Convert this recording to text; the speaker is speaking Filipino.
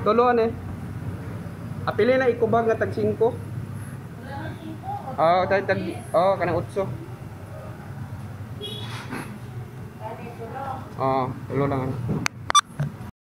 Tuluan eh. Apili na ikubag nga tag 5. Oh, tag kanang 8. Oh, tulo lang ano.